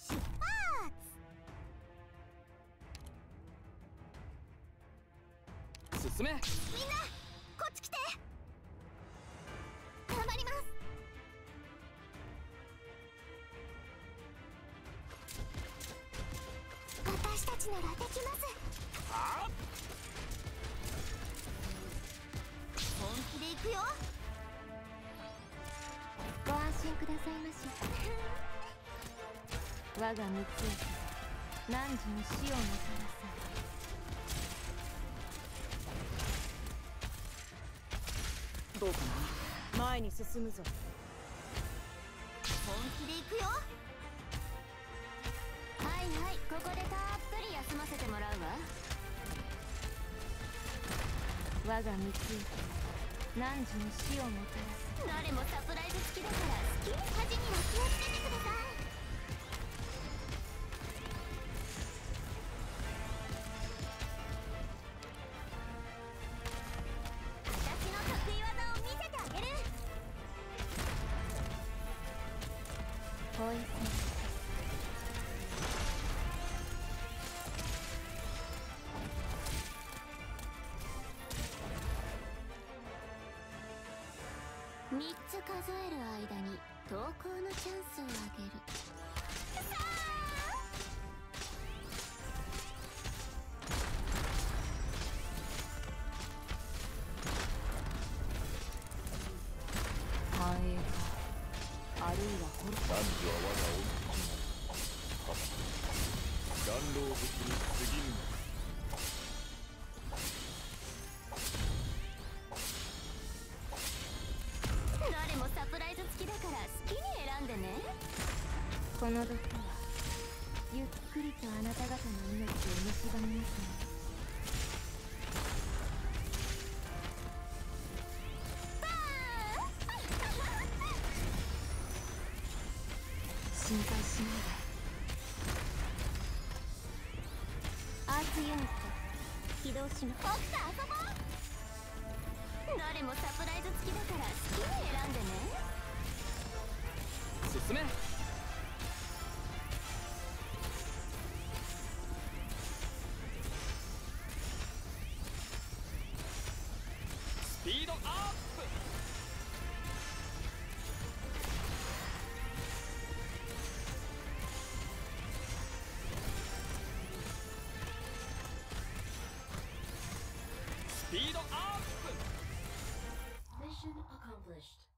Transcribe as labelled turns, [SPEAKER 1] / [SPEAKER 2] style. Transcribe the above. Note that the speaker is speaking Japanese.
[SPEAKER 1] 出発。
[SPEAKER 2] 進め。
[SPEAKER 1] みんなこっち来て。頑張ります。私たちならできます。
[SPEAKER 2] はあ、
[SPEAKER 1] 本気で行くよ。
[SPEAKER 3] ご安心くださいまし。我が三井汝の死をもたらさ。
[SPEAKER 2] どうかな。前に進むぞ。
[SPEAKER 1] 本気で行くよ。
[SPEAKER 3] はいはい、ここでたっぷり休ませてもらうわ。我が三井汝の死をもたらす。
[SPEAKER 1] 誰もサプライズ付きだから好き。火事には気をつけてください。私の得意技を見せてあげる。
[SPEAKER 3] ポイズン。
[SPEAKER 1] 3つ数える間に投稿のチャンスをあげる。
[SPEAKER 2] 繁栄か、あるいは滅
[SPEAKER 4] 男女は我が恩人。弾狼物に過ぎぬのか。
[SPEAKER 1] 誰もサプライズ付きだから好きに選んでね。
[SPEAKER 3] この毒はゆっくりとあなた方の命を蝕みますね。心配しないで。アーツユニット起動します。
[SPEAKER 1] 僕と遊ぼう。誰もサプライズ付きだから好きに選んでね。
[SPEAKER 2] 進め。スピードアップ。スピードアップ。
[SPEAKER 5] Mission accomplished.